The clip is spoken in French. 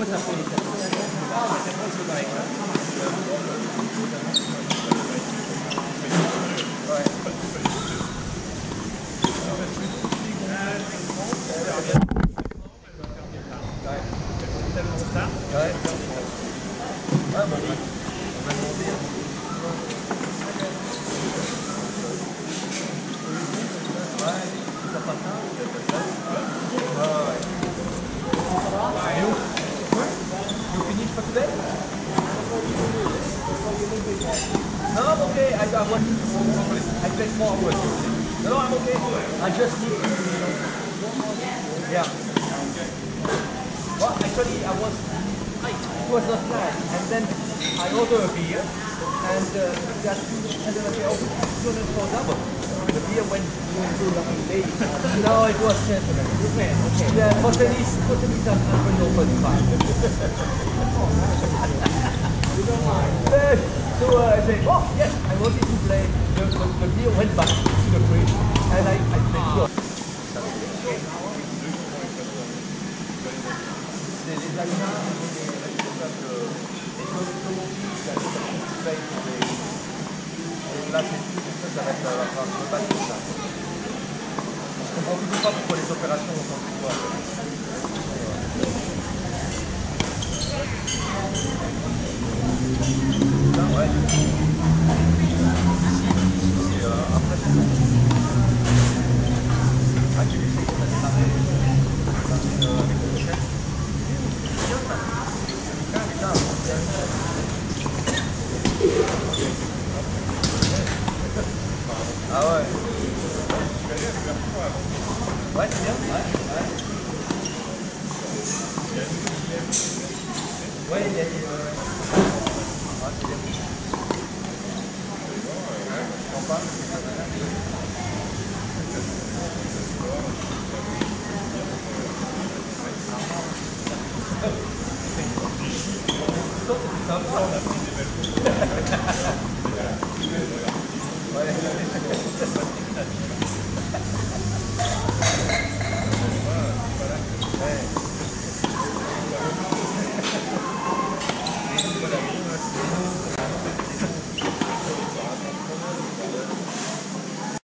No, I'm okay. I take more hours. No, I'm okay. I just need to, yeah. Well, actually, it was not planned. And then I ordered a beer, and then I said, okay, $200 for double. The beer went through like a lady. No, it was gentlemen. Okay. Yeah, totally So I said, oh yes, I wanted to play. The beer went back to the fridge, and I played sure. C'est les Allemands et les responsables et comment on dit, c'est qui payent pour les places et tout, ça va être la France de pas tout ça. Je comprends toujours pas pourquoi les opérations ont changé de voie. Ouais. Ici, c'est après ah, tu sais qu'on a démarré avec le chef. Ah ouais. Ouais, c'est bien. Ouais, il y a c'est